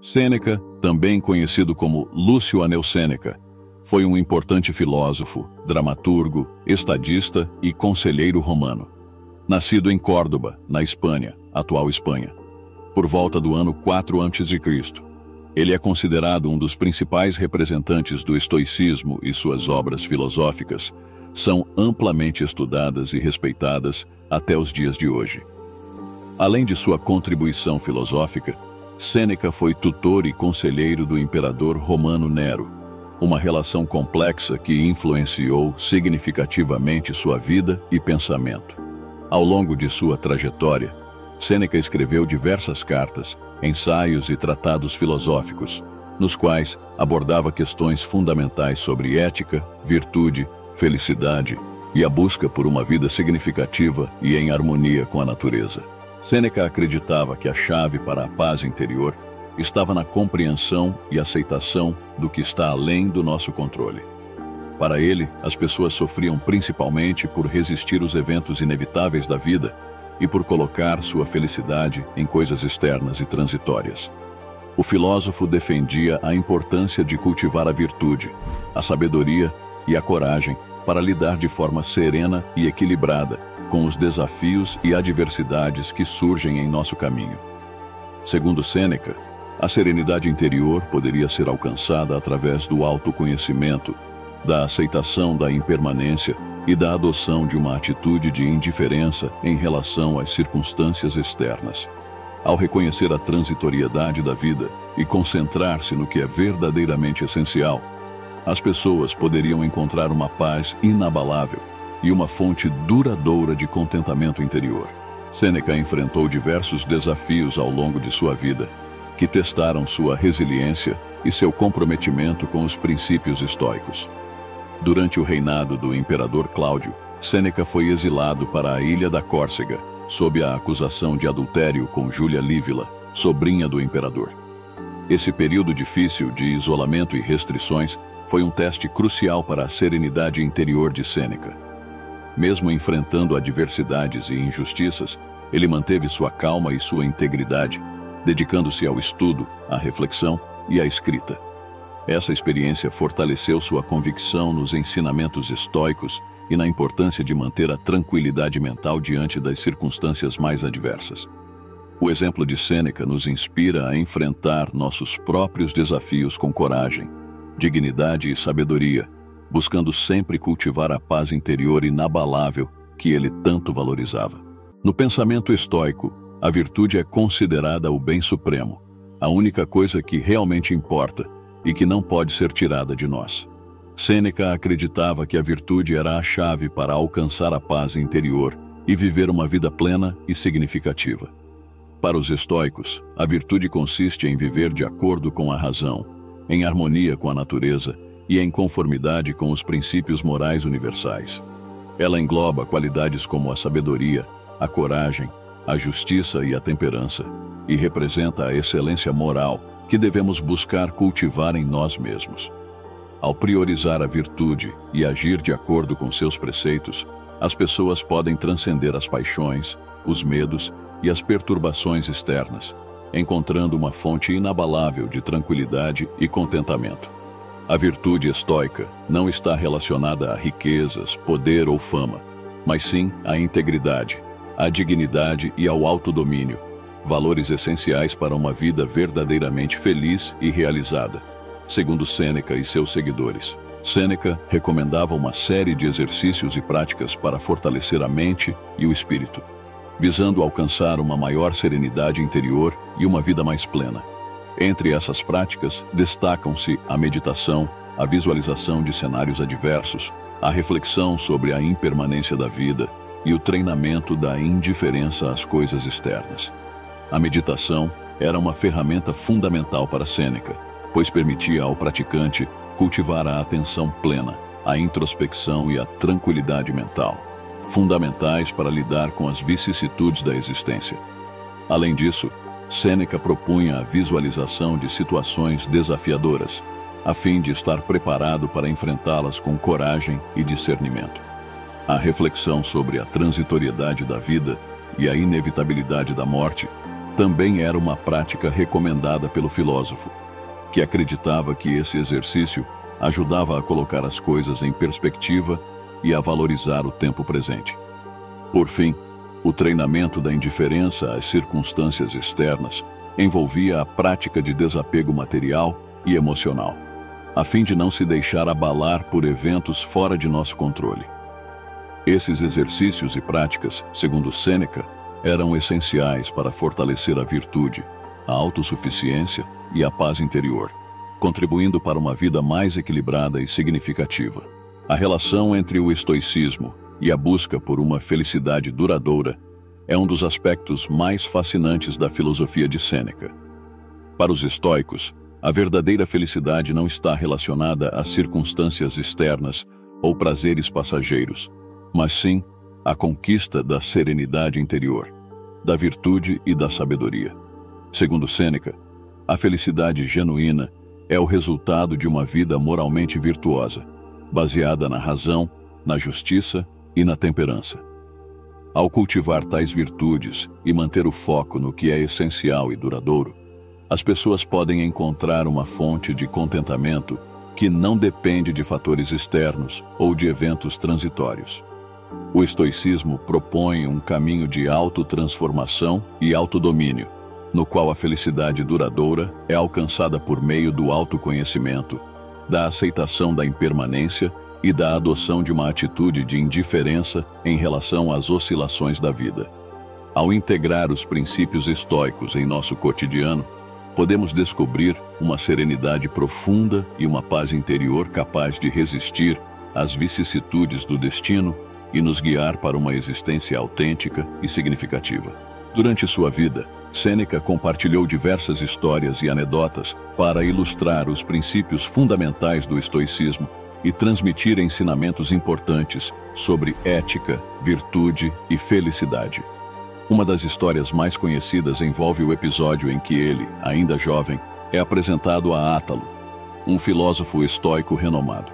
Sêneca, também conhecido como Lúcio Aneu Sêneca, foi um importante filósofo, dramaturgo, estadista e conselheiro romano. Nascido em Córdoba, na Espanha, atual Espanha, por volta do ano 4 a.C., ele é considerado um dos principais representantes do estoicismo e suas obras filosóficas são amplamente estudadas e respeitadas até os dias de hoje. Além de sua contribuição filosófica, Sêneca foi tutor e conselheiro do imperador romano Nero, uma relação complexa que influenciou significativamente sua vida e pensamento. Ao longo de sua trajetória, Sêneca escreveu diversas cartas, ensaios e tratados filosóficos, nos quais abordava questões fundamentais sobre ética, virtude, felicidade e a busca por uma vida significativa e em harmonia com a natureza. Sêneca acreditava que a chave para a paz interior estava na compreensão e aceitação do que está além do nosso controle. Para ele, as pessoas sofriam principalmente por resistir os eventos inevitáveis da vida e por colocar sua felicidade em coisas externas e transitórias. O filósofo defendia a importância de cultivar a virtude, a sabedoria e a coragem para lidar de forma serena e equilibrada com os desafios e adversidades que surgem em nosso caminho. Segundo Sêneca, a serenidade interior poderia ser alcançada através do autoconhecimento, da aceitação da impermanência e da adoção de uma atitude de indiferença em relação às circunstâncias externas. Ao reconhecer a transitoriedade da vida e concentrar-se no que é verdadeiramente essencial, as pessoas poderiam encontrar uma paz inabalável e uma fonte duradoura de contentamento interior. Sêneca enfrentou diversos desafios ao longo de sua vida, que testaram sua resiliência e seu comprometimento com os princípios estoicos. Durante o reinado do imperador Cláudio, Sêneca foi exilado para a ilha da Córcega, sob a acusação de adultério com Júlia Lívila, sobrinha do imperador. Esse período difícil de isolamento e restrições foi um teste crucial para a serenidade interior de Sêneca. Mesmo enfrentando adversidades e injustiças, ele manteve sua calma e sua integridade, dedicando-se ao estudo, à reflexão e à escrita. Essa experiência fortaleceu sua convicção nos ensinamentos estoicos e na importância de manter a tranquilidade mental diante das circunstâncias mais adversas. O exemplo de Sêneca nos inspira a enfrentar nossos próprios desafios com coragem, dignidade e sabedoria, buscando sempre cultivar a paz interior inabalável que ele tanto valorizava. No pensamento estoico, a virtude é considerada o bem supremo, a única coisa que realmente importa e que não pode ser tirada de nós. Sêneca acreditava que a virtude era a chave para alcançar a paz interior e viver uma vida plena e significativa. Para os estoicos, a virtude consiste em viver de acordo com a razão, em harmonia com a natureza e em conformidade com os princípios morais universais. Ela engloba qualidades como a sabedoria, a coragem, a justiça e a temperança, e representa a excelência moral que devemos buscar cultivar em nós mesmos. Ao priorizar a virtude e agir de acordo com seus preceitos, as pessoas podem transcender as paixões, os medos e as perturbações externas, encontrando uma fonte inabalável de tranquilidade e contentamento. A virtude estoica não está relacionada a riquezas, poder ou fama, mas sim à integridade, à dignidade e ao autodomínio, valores essenciais para uma vida verdadeiramente feliz e realizada. Segundo Sêneca e seus seguidores, Sêneca recomendava uma série de exercícios e práticas para fortalecer a mente e o espírito, visando alcançar uma maior serenidade interior e uma vida mais plena. Entre essas práticas, destacam-se a meditação, a visualização de cenários adversos, a reflexão sobre a impermanência da vida e o treinamento da indiferença às coisas externas. A meditação era uma ferramenta fundamental para Sêneca, pois permitia ao praticante cultivar a atenção plena, a introspecção e a tranquilidade mental, fundamentais para lidar com as vicissitudes da existência. Além disso, Sêneca propunha a visualização de situações desafiadoras, a fim de estar preparado para enfrentá-las com coragem e discernimento. A reflexão sobre a transitoriedade da vida e a inevitabilidade da morte também era uma prática recomendada pelo filósofo, que acreditava que esse exercício ajudava a colocar as coisas em perspectiva e a valorizar o tempo presente. Por fim, o treinamento da indiferença às circunstâncias externas envolvia a prática de desapego material e emocional, a fim de não se deixar abalar por eventos fora de nosso controle. Esses exercícios e práticas, segundo Sêneca, eram essenciais para fortalecer a virtude, a autossuficiência e a paz interior, contribuindo para uma vida mais equilibrada e significativa. A relação entre o estoicismo e a busca por uma felicidade duradoura é um dos aspectos mais fascinantes da filosofia de Sêneca. Para os estoicos, a verdadeira felicidade não está relacionada a circunstâncias externas ou prazeres passageiros, mas sim à conquista da serenidade interior, da virtude e da sabedoria. Segundo Sêneca, a felicidade genuína é o resultado de uma vida moralmente virtuosa, baseada na razão, na justiça e na temperança. Ao cultivar tais virtudes e manter o foco no que é essencial e duradouro, as pessoas podem encontrar uma fonte de contentamento que não depende de fatores externos ou de eventos transitórios. O estoicismo propõe um caminho de autotransformação e autodomínio, no qual a felicidade duradoura é alcançada por meio do autoconhecimento, da aceitação da impermanência e da adoção de uma atitude de indiferença em relação às oscilações da vida. Ao integrar os princípios estoicos em nosso cotidiano, podemos descobrir uma serenidade profunda e uma paz interior capaz de resistir às vicissitudes do destino e nos guiar para uma existência autêntica e significativa. Durante sua vida, Sêneca compartilhou diversas histórias e anedotas para ilustrar os princípios fundamentais do estoicismo e transmitir ensinamentos importantes sobre ética, virtude e felicidade. Uma das histórias mais conhecidas envolve o episódio em que ele, ainda jovem, é apresentado a Átalo, um filósofo estoico renomado.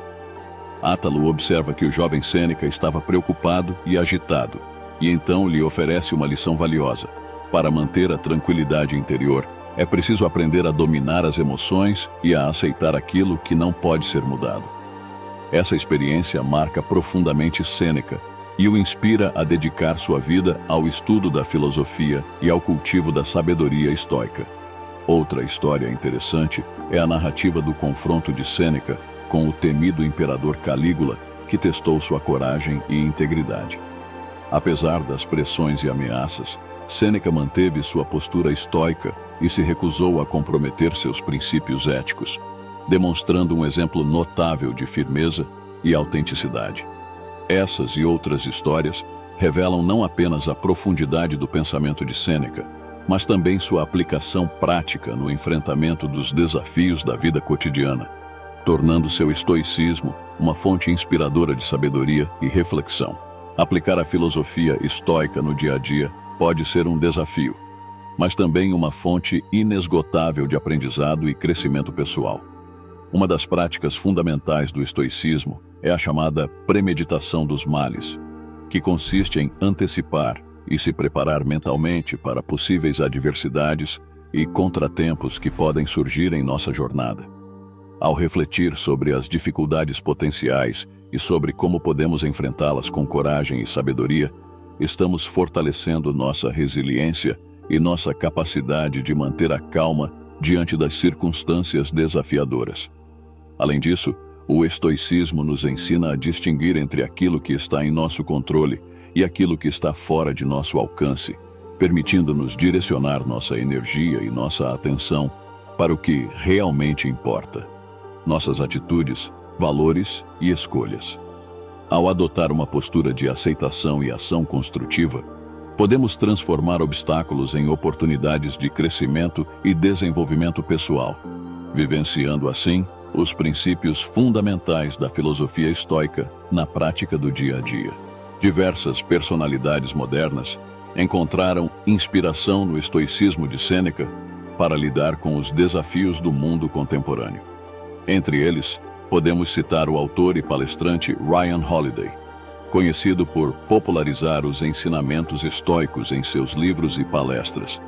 Átalo observa que o jovem Sêneca estava preocupado e agitado, e então lhe oferece uma lição valiosa. Para manter a tranquilidade interior, é preciso aprender a dominar as emoções e a aceitar aquilo que não pode ser mudado. Essa experiência marca profundamente Sêneca e o inspira a dedicar sua vida ao estudo da filosofia e ao cultivo da sabedoria estoica. Outra história interessante é a narrativa do confronto de Sêneca com o temido imperador Calígula, que testou sua coragem e integridade. Apesar das pressões e ameaças, Sêneca manteve sua postura estoica e se recusou a comprometer seus princípios éticos, demonstrando um exemplo notável de firmeza e autenticidade. Essas e outras histórias revelam não apenas a profundidade do pensamento de Sêneca, mas também sua aplicação prática no enfrentamento dos desafios da vida cotidiana, tornando seu estoicismo uma fonte inspiradora de sabedoria e reflexão. Aplicar a filosofia estoica no dia a dia pode ser um desafio, mas também uma fonte inesgotável de aprendizado e crescimento pessoal. Uma das práticas fundamentais do estoicismo é a chamada premeditação dos males, que consiste em antecipar e se preparar mentalmente para possíveis adversidades e contratempos que podem surgir em nossa jornada. Ao refletir sobre as dificuldades potenciais e sobre como podemos enfrentá-las com coragem e sabedoria, estamos fortalecendo nossa resiliência e nossa capacidade de manter a calma diante das circunstâncias desafiadoras. Além disso, o estoicismo nos ensina a distinguir entre aquilo que está em nosso controle e aquilo que está fora de nosso alcance, permitindo-nos direcionar nossa energia e nossa atenção para o que realmente importa: nossas atitudes, valores e escolhas. Ao adotar uma postura de aceitação e ação construtiva, podemos transformar obstáculos em oportunidades de crescimento e desenvolvimento pessoal, vivenciando assim os princípios fundamentais da filosofia estoica na prática do dia a dia. Diversas personalidades modernas encontraram inspiração no estoicismo de Sêneca para lidar com os desafios do mundo contemporâneo. Entre eles, podemos citar o autor e palestrante Ryan Holiday, conhecido por popularizar os ensinamentos estoicos em seus livros e palestras.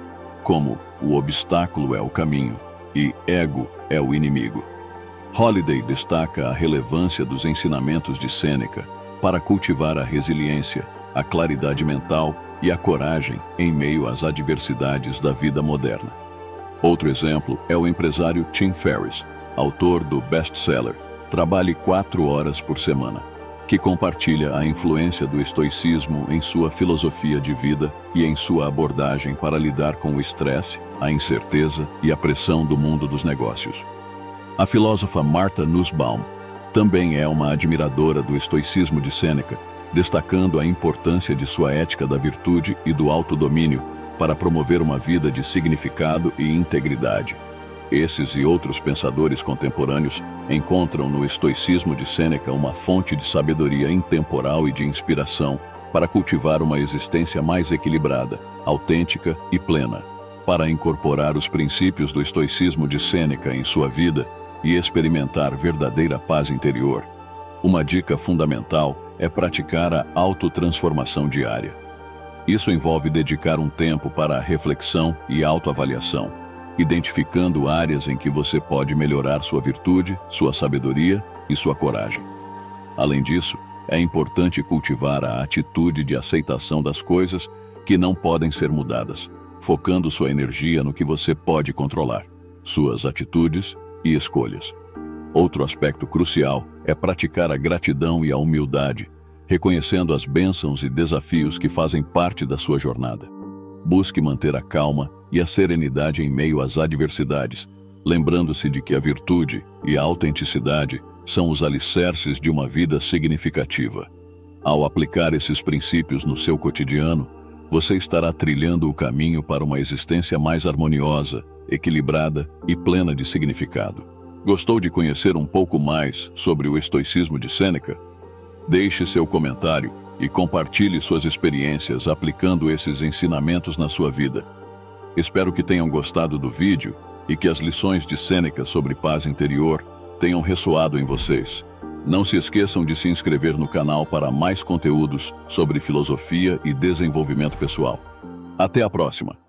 como o obstáculo é o caminho e ego é o inimigo. Holiday destaca a relevância dos ensinamentos de Sêneca para cultivar a resiliência, a claridade mental e a coragem em meio às adversidades da vida moderna. Outro exemplo é o empresário Tim Ferriss, autor do best-seller Trabalhe 4 horas por semana, que compartilha a influência do estoicismo em sua filosofia de vida e em sua abordagem para lidar com o estresse, a incerteza e a pressão do mundo dos negócios. A filósofa Martha Nussbaum também é uma admiradora do estoicismo de Sêneca, destacando a importância de sua ética da virtude e do autodomínio para promover uma vida de significado e integridade. Esses e outros pensadores contemporâneos encontram no estoicismo de Sêneca uma fonte de sabedoria intemporal e de inspiração para cultivar uma existência mais equilibrada, autêntica e plena. Para incorporar os princípios do estoicismo de Sêneca em sua vida e experimentar verdadeira paz interior, uma dica fundamental é praticar a autotransformação diária. Isso envolve dedicar um tempo para a reflexão e autoavaliação, identificando áreas em que você pode melhorar sua virtude, sua sabedoria e sua coragem. Além disso, é importante cultivar a atitude de aceitação das coisas que não podem ser mudadas, focando sua energia no que você pode controlar, suas atitudes e escolhas. Outro aspecto crucial é praticar a gratidão e a humildade, reconhecendo as bênçãos e desafios que fazem parte da sua jornada. Busque manter a calma e a serenidade em meio às adversidades, lembrando-se de que a virtude e a autenticidade são os alicerces de uma vida significativa. Ao aplicar esses princípios no seu cotidiano, você estará trilhando o caminho para uma existência mais harmoniosa, equilibrada e plena de significado. Gostou de conhecer um pouco mais sobre o estoicismo de Sêneca? Deixe seu comentário e compartilhe suas experiências aplicando esses ensinamentos na sua vida. Espero que tenham gostado do vídeo e que as lições de Sêneca sobre paz interior tenham ressoado em vocês. Não se esqueçam de se inscrever no canal para mais conteúdos sobre filosofia e desenvolvimento pessoal. Até a próxima!